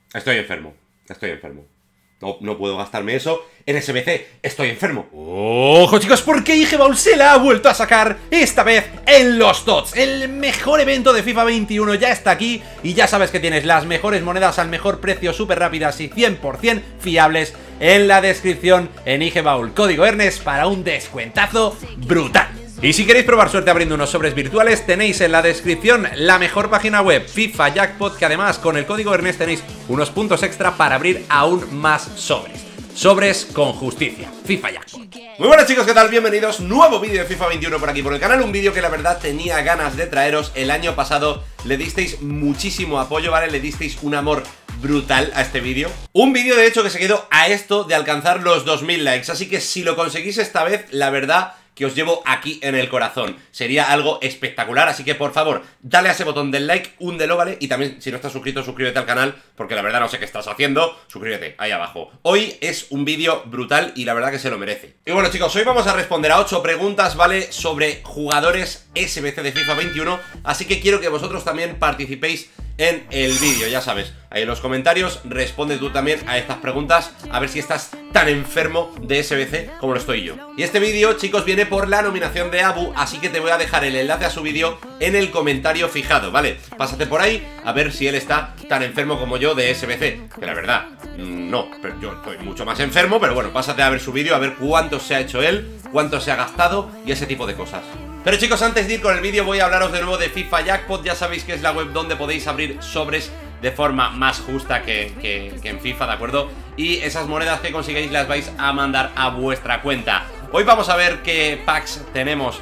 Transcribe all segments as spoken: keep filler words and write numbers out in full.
Estoy enfermo, estoy enfermo. No, no puedo gastarme eso en S B C, estoy enfermo. Ojo chicos, porque IGBaul se la ha vuelto a sacar, esta vez en los T O T S. El mejor evento de FIFA veintiuno ya está aquí y ya sabes que tienes las mejores monedas al mejor precio, súper rápidas y cien por cien fiables en la descripción en IGBaul. Código Ernest para un descuentazo brutal. Y si queréis probar suerte abriendo unos sobres virtuales, tenéis en la descripción la mejor página web, FIFA Jackpot, que además con el código Ernest tenéis unos puntos extra para abrir aún más sobres. Sobres con justicia, FIFA Jackpot. Muy buenas chicos, ¿qué tal? Bienvenidos, nuevo vídeo de FIFA veintiuno por aquí por el canal. Un vídeo que la verdad tenía ganas de traeros. El año pasado le disteis muchísimo apoyo, ¿vale? Le disteis un amor brutal a este vídeo. Un vídeo de hecho que se quedó a esto de alcanzar los dos mil likes. Así que si lo conseguís esta vez, la verdad que os llevo aquí en el corazón. Sería algo espectacular, así que por favor, dale a ese botón del like, húndelo, ¿vale? Y también, si no estás suscrito, suscríbete al canal, porque la verdad no sé qué estás haciendo. Suscríbete, ahí abajo. Hoy es un vídeo brutal y la verdad que se lo merece. Y bueno chicos, hoy vamos a responder a ocho preguntas, ¿vale? Sobre jugadores S B C de FIFA veintiuno, así que quiero que vosotros también participéis en el vídeo, ya sabes, ahí en los comentarios responde tú también a estas preguntas, a ver si estás tan enfermo de S B C como lo estoy yo. Y este vídeo, chicos, viene por la nominación de Abu, así que te voy a dejar el enlace a su vídeo en el comentario fijado, ¿vale? Pásate por ahí a ver si él está tan enfermo como yo de S B C, que la verdad, no, pero yo estoy mucho más enfermo, pero bueno, pásate a ver su vídeo, a ver cuánto se ha hecho él, cuánto se ha gastado y ese tipo de cosas. Pero chicos, antes de ir con el vídeo voy a hablaros de nuevo de FIFA Jackpot. Ya sabéis que es la web donde podéis abrir sobres de forma más justa que, que, que en FIFA, ¿de acuerdo? Y esas monedas que consigáis las vais a mandar a vuestra cuenta. Hoy vamos a ver qué packs tenemos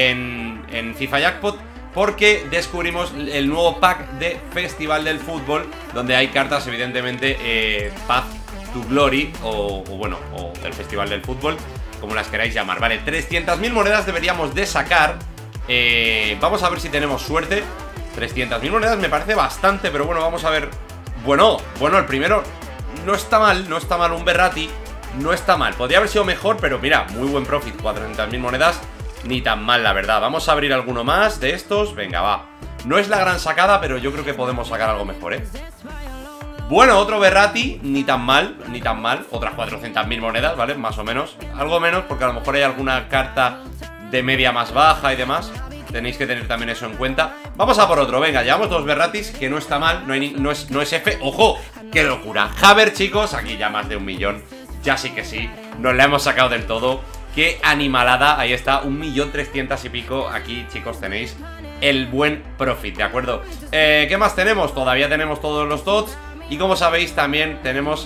en, en FIFA Jackpot, porque descubrimos el nuevo pack de Festival del Fútbol, donde hay cartas, evidentemente, eh, Path to Glory, o, o bueno, o del Festival del Fútbol, como las queráis llamar, vale, trescientas mil monedas deberíamos de sacar. eh, Vamos a ver si tenemos suerte. Trescientas mil monedas me parece bastante, pero bueno, vamos a ver. Bueno, bueno, el primero no está mal, no está mal, un Berratti no está mal, podría haber sido mejor, pero mira, muy buen profit, cuatrocientas mil monedas, ni tan mal la verdad. Vamos a abrir alguno más de estos, venga, va. No es la gran sacada, pero yo creo que podemos sacar algo mejor, eh Bueno, otro Berratti, ni tan mal, ni tan mal. Otras cuatrocientas mil monedas, ¿vale? Más o menos. Algo menos, porque a lo mejor hay alguna carta de media más baja y demás. Tenéis que tener también eso en cuenta. Vamos a por otro, venga, llevamos dos Berrattis, que no está mal, no, hay ni, no, es, no es F. ¡Ojo! ¡Qué locura! Haver, chicos, aquí ya más de un millón. Ya sí que sí, nos la hemos sacado del todo. ¡Qué animalada! Ahí está, un millón trescientos y pico. Aquí, chicos, tenéis el buen profit, ¿de acuerdo? Eh, ¿Qué más tenemos? Todavía tenemos todos los T O T S. Y como sabéis también tenemos,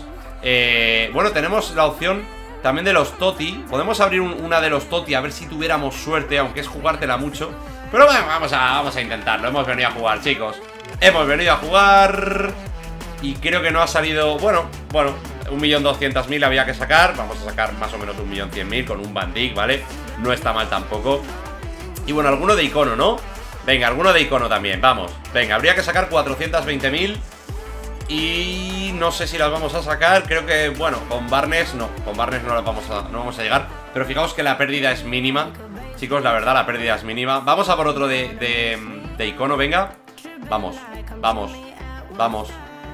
eh, bueno, tenemos la opción también de los Toti. Podemos abrir un, una de los Toti a ver si tuviéramos suerte, aunque es jugártela mucho. Pero bueno, vamos a, vamos a intentarlo, hemos venido a jugar, chicos. Hemos venido a jugar y creo que no ha salido, bueno, bueno, un millón doscientos mil había que sacar. Vamos a sacar más o menos un millón cien mil con un Van Dijk, ¿vale? No está mal tampoco. Y bueno, alguno de icono, ¿no? Venga, alguno de icono también, vamos. Venga, habría que sacar cuatrocientos veinte mil. Y no sé si las vamos a sacar. Creo que, bueno, con Barnes no. Con Barnes no las vamos a, no vamos a llegar. Pero fijaos que la pérdida es mínima. Chicos, la verdad, la pérdida es mínima. Vamos a por otro de, de, de icono, venga. Vamos, vamos, vamos.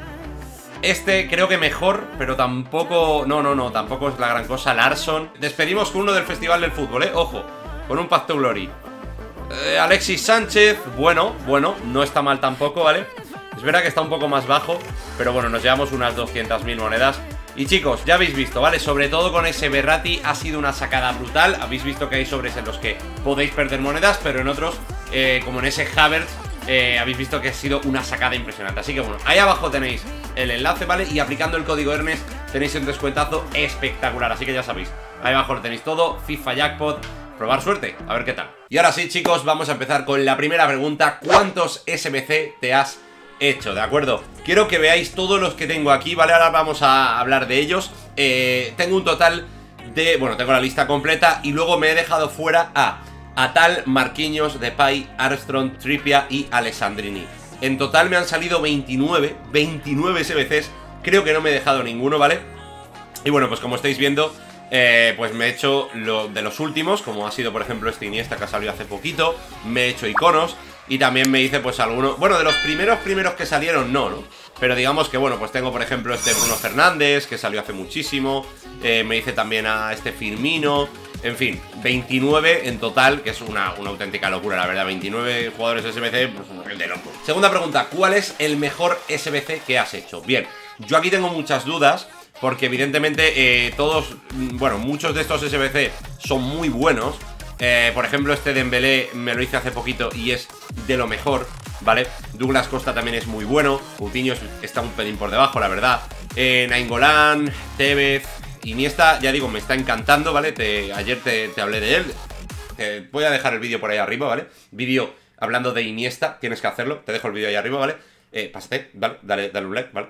Este creo que mejor, pero tampoco... No, no, no, tampoco es la gran cosa. Larsson. Despedimos con uno del Festival del Fútbol, ¿eh? Ojo, con un Path to Glory. eh, Alexis Sánchez, bueno, bueno, no está mal tampoco, ¿vale? Es verdad que está un poco más bajo, pero bueno, nos llevamos unas doscientas mil monedas. Y chicos, ya habéis visto, ¿vale? Sobre todo con ese Berratti ha sido una sacada brutal. Habéis visto que hay sobres en los que podéis perder monedas, pero en otros, eh, como en ese Havertz, eh, habéis visto que ha sido una sacada impresionante. Así que bueno, ahí abajo tenéis el enlace, ¿vale? Y aplicando el código Ernest tenéis un descuentazo espectacular. Así que ya sabéis, ahí abajo lo tenéis todo, FIFA Jackpot. Probar suerte, a ver qué tal. Y ahora sí, chicos, vamos a empezar con la primera pregunta. ¿Cuántos S B C te has hecho? ¿De acuerdo? Quiero que veáis todos los que tengo aquí, ¿vale? Ahora vamos a hablar de ellos. eh, Tengo un total de... Bueno, tengo la lista completa y luego me he dejado fuera a Atal, Marquinhos, Depay, Armstrong, Trippier y Alessandrini. En total me han salido veintinueve, veintinueve S B Cs. Creo que no me he dejado ninguno, ¿vale? Y bueno, pues como estáis viendo, eh, pues me he hecho lo de los últimos, como ha sido por ejemplo este Iniesta que ha salido hace poquito. Me he hecho iconos. Y también me hice pues algunos... Bueno, de los primeros primeros que salieron no, ¿no? Pero digamos que bueno, pues tengo por ejemplo este Bruno Fernández, que salió hace muchísimo. eh, Me hice también a este Firmino. En fin, veintinueve en total, que es una, una auténtica locura, la verdad. veintinueve jugadores S B C, pues de loco. Segunda pregunta, ¿cuál es el mejor S B C que has hecho? Bien, yo aquí tengo muchas dudas, porque evidentemente eh, todos, bueno, muchos de estos S B C son muy buenos. eh, Por ejemplo, este Dembélé me lo hice hace poquito y es de lo mejor, ¿vale? Douglas Costa también es muy bueno. Coutinho está un pelín por debajo, la verdad. eh, Nainggolan, Tevez, Iniesta, ya digo, me está encantando, ¿vale? Te, ayer te, te hablé de él. Te voy a dejar el vídeo por ahí arriba, ¿vale? Vídeo hablando de Iniesta, tienes que hacerlo. Te dejo el vídeo ahí arriba, ¿vale? Eh, pásate, ¿vale? Dale, dale un like, ¿vale?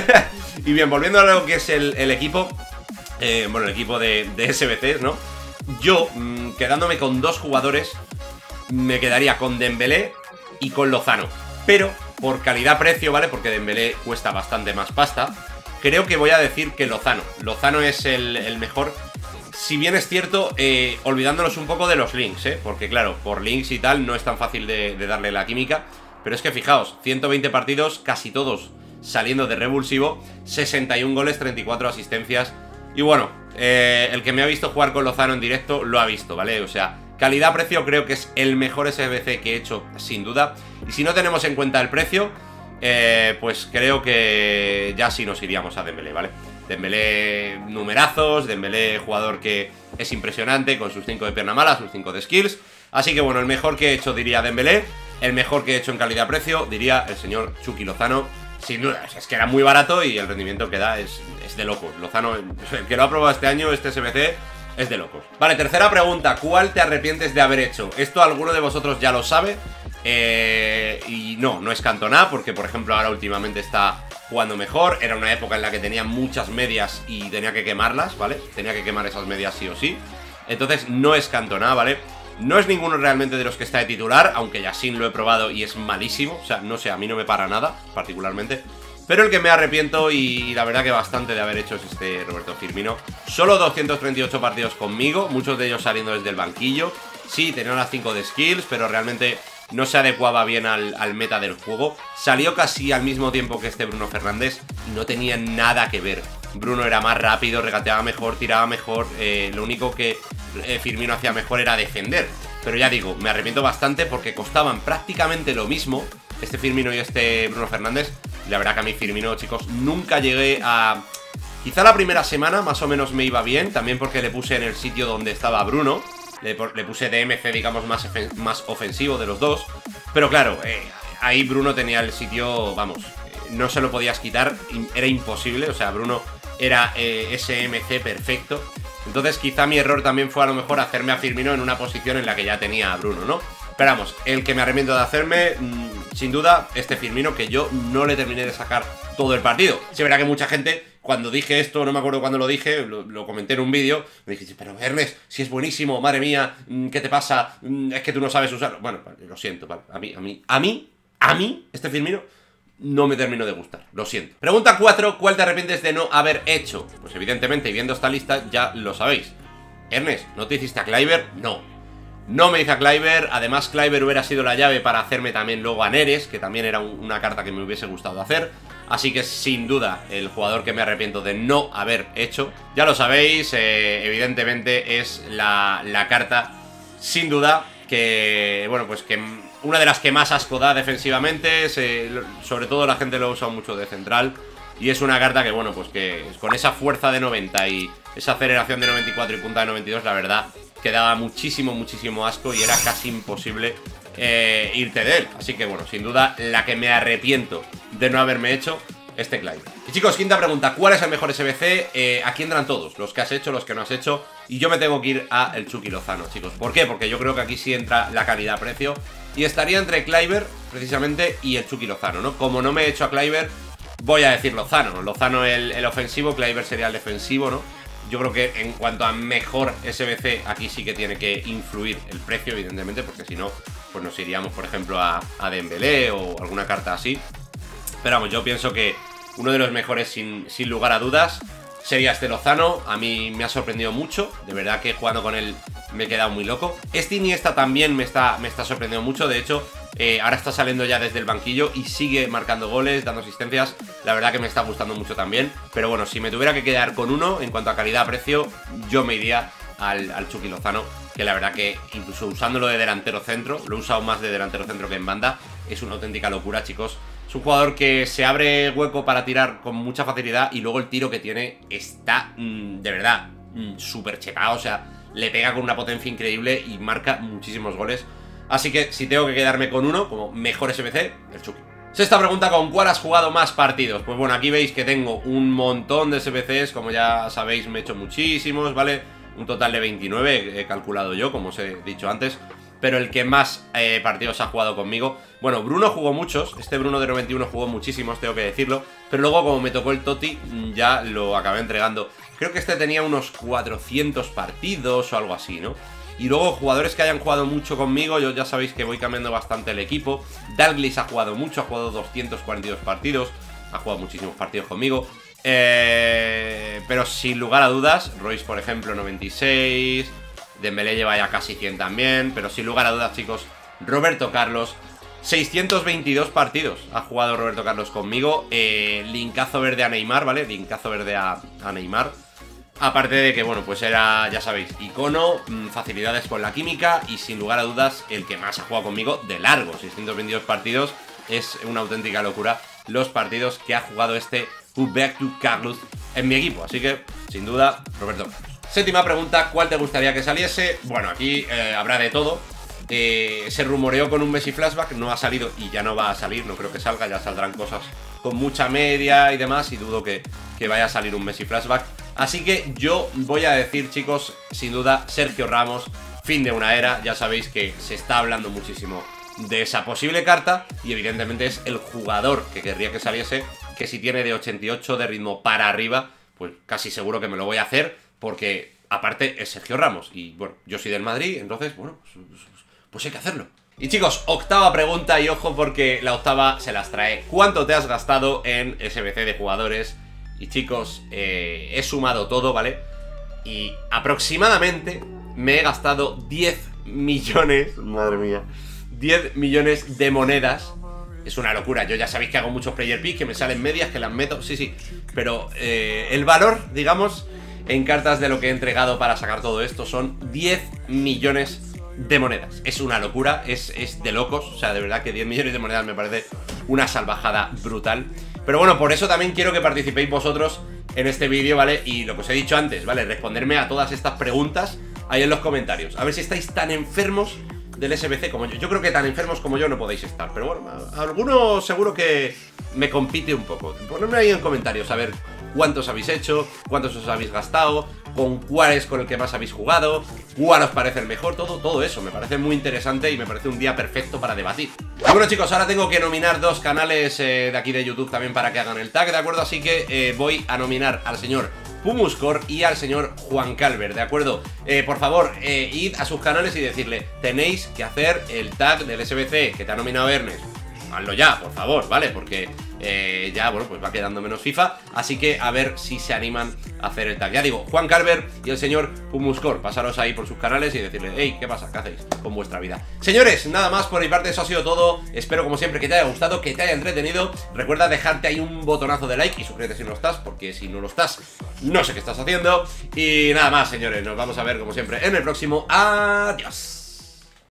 Y bien, volviendo a lo que es el, el equipo, eh, bueno, el equipo de, de S B Cs, ¿no? Yo, mmm, quedándome con dos jugadores, me quedaría con Dembélé y con Lozano. Pero, por calidad-precio, ¿vale? Porque Dembélé cuesta bastante más pasta. Creo que voy a decir que Lozano. Lozano es el, el mejor. Si bien es cierto, eh, olvidándonos un poco de los links, ¿eh? Porque claro, por links y tal no es tan fácil de, de darle la química. Pero es que fijaos, ciento veinte partidos, casi todos saliendo de revulsivo, sesenta y un goles, treinta y cuatro asistencias. Y bueno, eh, el que me ha visto jugar con Lozano en directo lo ha visto, ¿vale? O sea, calidad-precio creo que es el mejor S B C que he hecho, sin duda. Y si no tenemos en cuenta el precio, eh, pues creo que ya sí nos iríamos a Dembélé, ¿vale? Dembélé numerazos, Dembélé jugador que es impresionante, con sus cinco de pierna mala, sus cinco de skills. Así que bueno, el mejor que he hecho diría Dembélé. El mejor que he hecho en calidad-precio diría el señor Chucky Lozano. Sin duda, es que era muy barato y el rendimiento que da es, es de locos. Lozano, el que lo ha probado este año, este S B C, es de locos. Vale, tercera pregunta, ¿cuál te arrepientes de haber hecho? Esto alguno de vosotros ya lo sabe. Eh, y no, no es Cantona, porque por ejemplo ahora últimamente está jugando mejor. Era una época en la que tenía muchas medias y tenía que quemarlas, ¿vale? Tenía que quemar esas medias sí o sí. Entonces no es Cantona, ¿vale? No es ninguno realmente de los que está de titular, aunque Yassin lo he probado y es malísimo. O sea, no sé, a mí no me para nada, particularmente. Pero el que me arrepiento y la verdad que bastante de haber hecho es este Roberto Firmino. Solo doscientos treinta y ocho partidos conmigo, muchos de ellos saliendo desde el banquillo. Sí, tenía las cinco de skills, pero realmente no se adecuaba bien al, al meta del juego. Salió casi al mismo tiempo que este Bruno Fernández y no tenía nada que ver. Bruno era más rápido, regateaba mejor, tiraba mejor. eh, Lo único que eh, Firmino hacía mejor era defender. Pero ya digo, me arrepiento bastante porque costaban prácticamente lo mismo este Firmino y este Bruno Fernández. Y la verdad que a mí Firmino, chicos, nunca llegué a... Quizá la primera semana más o menos me iba bien, también porque le puse en el sitio donde estaba Bruno. Le, le puse D M C, digamos, más, más ofensivo de los dos. Pero claro, eh, ahí Bruno tenía el sitio, vamos, eh, no se lo podías quitar, era imposible. O sea, Bruno era eh, S M C perfecto. Entonces quizá mi error también fue a lo mejor hacerme a Firmino en una posición en la que ya tenía a Bruno, ¿no? Pero vamos, el que me arrepiento de hacerme, mmm, sin duda, este Firmino, que yo no le terminé de sacar todo el partido. Sí, verá que mucha gente, cuando dije esto, no me acuerdo cuándo lo dije, lo, lo comenté en un vídeo, me dije, pero Ernest, si es buenísimo, madre mía, ¿qué te pasa? Es que tú no sabes usarlo. Bueno, lo siento, vale. a mí, a mí, a mí, a mí, este Firmino no me terminó de gustar, lo siento. Pregunta cuatro, ¿cuál te arrepientes de no haber hecho? Pues evidentemente, viendo esta lista, ya lo sabéis. Ernest, ¿no te hiciste a Kluivert? No. No me hice a Kluivert, además Kluivert hubiera sido la llave para hacerme también luego a Neres, que también era un, una carta que me hubiese gustado hacer. Así que sin duda, el jugador que me arrepiento de no haber hecho, ya lo sabéis, eh, evidentemente es la, la carta, sin duda, que, bueno, pues que una de las que más asco da defensivamente, se, sobre todo la gente lo usa mucho de central. Y es una carta que, bueno, pues que con esa fuerza de noventa y esa aceleración de noventa y cuatro y punta de noventa y dos, la verdad, que daba muchísimo, muchísimo asco y era casi imposible eh, irte de él. Así que, bueno, sin duda, la que me arrepiento de no haberme hecho, este Kluivert. Y chicos, quinta pregunta, ¿cuál es el mejor S B C? Eh, aquí entran todos, los que has hecho, los que no has hecho. Y yo me tengo que ir a el Chucky Lozano, chicos. ¿Por qué? Porque yo creo que aquí sí entra la calidad-precio. Y estaría entre Kluivert, precisamente, y el Chucky Lozano, ¿no? Como no me he hecho a Kluivert, voy a decir Lozano. Lozano el, el ofensivo, Kluivert sería el defensivo, ¿no? Yo creo que en cuanto a mejor S B C, aquí sí que tiene que influir el precio, evidentemente, porque si no, pues nos iríamos, por ejemplo, a, a Dembélé o alguna carta así. Pero vamos, yo pienso que uno de los mejores, sin, sin lugar a dudas, sería este Lozano. A mí me ha sorprendido mucho, de verdad que jugando con él me he quedado muy loco. Este Iniesta también me está, me está sorprendiendo mucho, de hecho, Eh, ahora está saliendo ya desde el banquillo y sigue marcando goles, dando asistencias. La verdad que me está gustando mucho también. Pero bueno, si me tuviera que quedar con uno en cuanto a calidad-precio, yo me iría al, al Chucky Lozano, que la verdad que incluso usándolo de delantero centro, lo he usado más de delantero centro que en banda, es una auténtica locura, chicos. Es un jugador que se abre hueco para tirar con mucha facilidad y luego el tiro que tiene está, mmm, de verdad, mmm, súper checado. O sea, le pega con una potencia increíble y marca muchísimos goles. Así que si tengo que quedarme con uno como mejor S B C, el Chucky. Sexta pregunta, ¿con cuál has jugado más partidos? Pues bueno, aquí veis que tengo un montón de S B Cs, como ya sabéis me he hecho muchísimos, ¿vale? Un total de veintinueve he calculado yo, como os he dicho antes. Pero el que más eh, partidos ha jugado conmigo, bueno, Bruno jugó muchos, este Bruno de noventa y uno jugó muchísimos, tengo que decirlo. Pero luego como me tocó el Totti, ya lo acabé entregando. Creo que este tenía unos cuatrocientos partidos o algo así, ¿no? Y luego jugadores que hayan jugado mucho conmigo, yo ya sabéis que voy cambiando bastante el equipo. Dalglish ha jugado mucho, ha jugado doscientos cuarenta y dos partidos, ha jugado muchísimos partidos conmigo. Eh, pero sin lugar a dudas, Royce por ejemplo noventa y seis, Dembélé lleva ya casi cien también, pero sin lugar a dudas chicos, Roberto Carlos, seiscientos veintidós partidos ha jugado Roberto Carlos conmigo. eh, Linkazo verde a Neymar, ¿vale? Linkazo verde a, a Neymar. Aparte de que, bueno, pues era, ya sabéis, icono, facilidades con la química y sin lugar a dudas el que más ha jugado conmigo de largo, seiscientos veintidós partidos, es una auténtica locura los partidos que ha jugado este Roberto Carlos en mi equipo, así que, sin duda, Roberto Carlos. Séptima pregunta, ¿cuál te gustaría que saliese? Bueno, aquí eh, habrá de todo. Eh, se rumoreó con un Messi flashback, no ha salido y ya no va a salir, no creo que salga, ya saldrán cosas con mucha media y demás y dudo que, que vaya a salir un Messi flashback. Así que yo voy a decir, chicos, sin duda, Sergio Ramos, fin de una era. Ya sabéis que se está hablando muchísimo de esa posible carta y evidentemente es el jugador que querría que saliese, que si tiene de ochenta y ocho de ritmo para arriba, pues casi seguro que me lo voy a hacer porque aparte es Sergio Ramos y bueno, yo soy del Madrid, entonces, bueno, pues, pues hay que hacerlo. Y chicos, octava pregunta y ojo porque la octava se las trae. ¿Cuánto te has gastado en S B C de jugadores? Y chicos, eh, he sumado todo, ¿vale? Y aproximadamente me he gastado diez millones, madre mía, diez millones de monedas. Es una locura, yo ya sabéis que hago muchos player picks, que me salen medias, que las meto, sí, sí. Pero eh, el valor, digamos, en cartas de lo que he entregado para sacar todo esto son diez millones de monedas. Es una locura, es, es de locos, o sea, de verdad que diez millones de monedas me parece una salvajada brutal. Pero bueno, por eso también quiero que participéis vosotros en este vídeo, ¿vale? Y lo que os he dicho antes, ¿vale? Responderme a todas estas preguntas ahí en los comentarios. A ver si estáis tan enfermos del S B C como yo. Yo creo que tan enfermos como yo no podéis estar. Pero bueno, a alguno seguro que me compite un poco. Ponedme ahí en comentarios a ver cuántos habéis hecho, cuántos os habéis gastado, con cuál es con el que más habéis jugado, cuál os parece el mejor, todo, todo eso. Me parece muy interesante y me parece un día perfecto para debatir. Y bueno chicos, ahora tengo que nominar dos canales eh, de aquí de YouTube también para que hagan el tag, ¿de acuerdo? Así que eh, voy a nominar al señor Pumuscore y al señor Juan Calver, ¿de acuerdo? Eh, por favor, eh, id a sus canales y decirle, tenéis que hacer el tag del S B C que te ha nominado Ernest. Hazlo ya, por favor, ¿vale? Porque eh, ya, bueno, pues va quedando menos FIFA. Así que a ver si se animan a hacer el tag. Ya digo, Juan Calver y el señor Pumuscore. Pasaros ahí por sus canales y decirle, hey, ¿qué pasa? ¿Qué hacéis con vuestra vida? Señores, nada más por mi parte, eso ha sido todo. Espero como siempre que te haya gustado, que te haya entretenido. Recuerda dejarte ahí un botonazo de like y suscríbete si no lo estás, porque si no lo estás, no sé qué estás haciendo. Y nada más, señores, nos vamos a ver como siempre en el próximo. Adiós.